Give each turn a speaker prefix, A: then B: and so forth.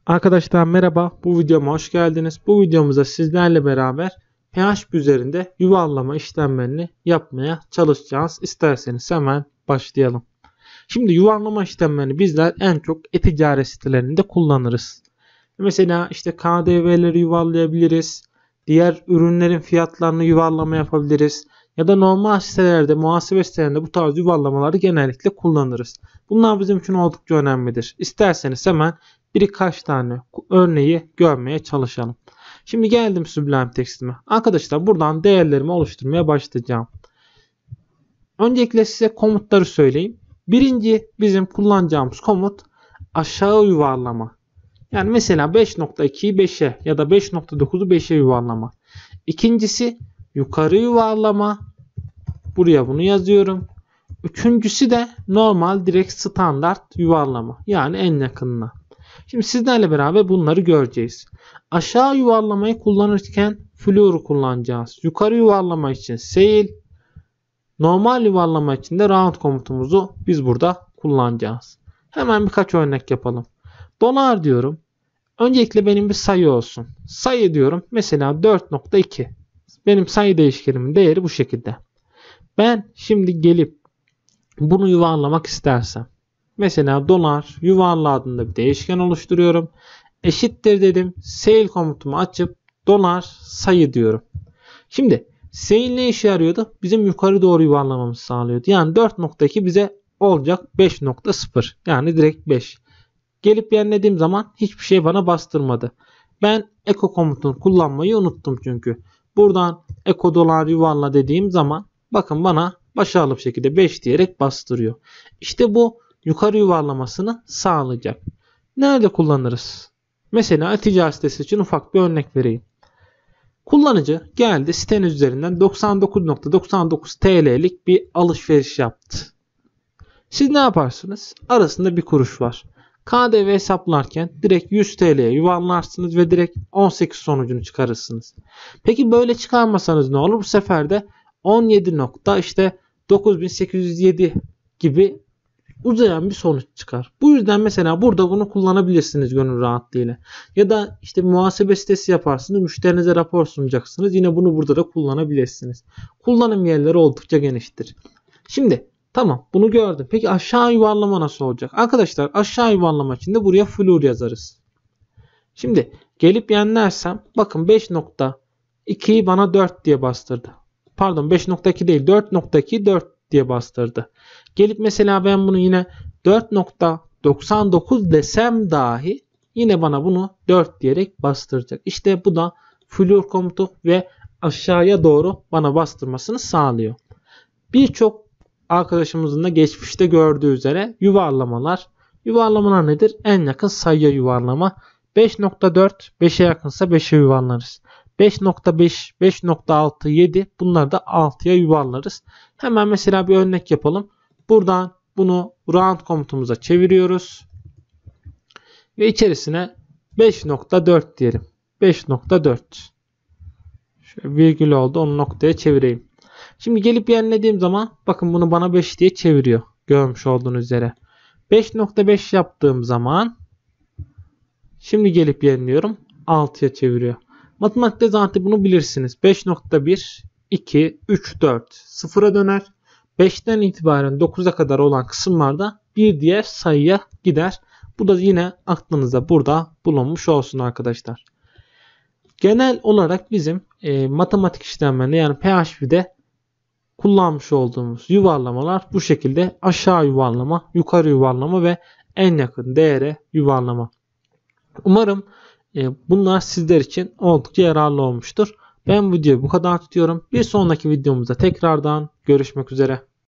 A: Arkadaşlar merhaba, bu videoma hoş geldiniz. Bu videomuzda sizlerle beraber pH üzerinde yuvarlama işlemlerini yapmaya çalışacağız. İsterseniz hemen başlayalım. Şimdi yuvarlama işlemlerini bizler en çok e-ticaret sitelerinde kullanırız. Mesela işte KDV'leri yuvarlayabiliriz. Diğer ürünlerin fiyatlarını yuvarlama yapabiliriz. Ya da normal sitelerde, muhasebe sitelerinde bu tarz yuvarlamaları genellikle kullanırız. Bunlar bizim için oldukça önemlidir. İsterseniz hemen birkaç tane örneği görmeye çalışalım. Şimdi geldim Sublime Text'ime. Arkadaşlar buradan değerlerimi oluşturmaya başlayacağım. Öncelikle size komutları söyleyeyim. Birinci bizim kullanacağımız komut aşağı yuvarlama. Yani mesela 5.2'yi 5'e ya da 5.9'u 5'e yuvarlama. İkincisi yukarı yuvarlama. Buraya bunu yazıyorum. Üçüncüsü de normal direkt standart yuvarlama. Yani en yakınına. Şimdi sizlerle beraber bunları göreceğiz. Aşağı yuvarlamayı kullanırken Fluor'u kullanacağız. Yukarı yuvarlama için Sail, normal yuvarlama için de Round komutumuzu biz burada kullanacağız. Hemen birkaç örnek yapalım. Dolar diyorum. Öncelikle benim bir sayı olsun. Sayı diyorum. Mesela 4.2. Benim sayı değişkenimin değeri bu şekilde. Ben şimdi gelip bunu yuvarlamak istersem. Mesela dolar yuvarla adında bir değişken oluşturuyorum. Eşittir dedim. Sail komutumu açıp dolar sayı diyorum. Şimdi sail ne işe yarıyordu? Bizim yukarı doğru yuvarlamamızı sağlıyordu. Yani 4.2 bize olacak 5.0. Yani direkt 5. Gelip yenilediğim zaman hiçbir şey bana bastırmadı. Ben echo komutunu kullanmayı unuttum çünkü. Buradan echo dolar yuvarla dediğim zaman bakın bana başarılı bir şekilde 5 diyerek bastırıyor. İşte bu yukarı yuvarlamasını sağlayacak. Nerede kullanırız? Mesela ticaret sitesi için ufak bir örnek vereyim. Kullanıcı geldi sitenin üzerinden 99.99 TL'lik bir alışveriş yaptı. Siz ne yaparsınız? Arasında bir kuruş var. KDV hesaplarken direkt 100 TL'ye yuvarlarsınız ve direkt 18 sonucunu çıkarırsınız. Peki böyle çıkarmasanız ne olur? Bu sefer de 17.9807 gibi uzayan bir sonuç çıkar. Bu yüzden mesela burada bunu kullanabilirsiniz gönül rahatlığıyla. Ya da işte muhasebe sitesi yaparsınız. Müşterinize rapor sunacaksınız. Yine bunu burada da kullanabilirsiniz. Kullanım yerleri oldukça geniştir. Şimdi tamam bunu gördüm. Peki aşağı yuvarlama nasıl olacak? Arkadaşlar aşağı yuvarlama için de buraya Fluor yazarız. Şimdi gelip yenlersem bakın 5.2'yi bana 4 diye bastırdı. Pardon 5.2 değil 4.2 4 diye bastırdı. Gelip mesela ben bunu yine 4.99 desem dahi yine bana bunu 4 diyerek bastıracak. İşte bu da Fluor komutu ve aşağıya doğru bana bastırmasını sağlıyor. Birçok arkadaşımızın da geçmişte gördüğü üzere yuvarlamalar nedir? En yakın sayıya yuvarlama. 5.4 5'e yakınsa 5'e yuvarlarız. 5.5, 5.6, 7 bunları da 6'ya yuvarlarız. Hemen mesela bir örnek yapalım. Buradan bunu round komutumuza çeviriyoruz. Ve içerisine 5.4 diyelim. 5.4. Şöyle virgül oldu. Onu noktaya çevireyim. Şimdi gelip yenilediğim zaman bakın bunu bana 5 diye çeviriyor. Görmüş olduğunuz üzere. 5.5 yaptığım zaman şimdi gelip yeniliyorum. 6'ya çeviriyor. Matematikte zaten bunu bilirsiniz. 5.1, 2, 3, 4 sıfıra döner. 5'ten itibaren 9'a kadar olan kısımlarda bir diğer sayıya gider. Bu da yine aklınızda burada bulunmuş olsun arkadaşlar. Genel olarak bizim matematik işlemlerinde yani PHP'de kullanmış olduğumuz yuvarlamalar bu şekilde aşağı yuvarlama, yukarı yuvarlama ve en yakın değere yuvarlama. Umarım bunlar sizler için oldukça yararlı olmuştur. Ben videoyu bu kadar tutuyorum. Bir sonraki videomuzda tekrardan görüşmek üzere.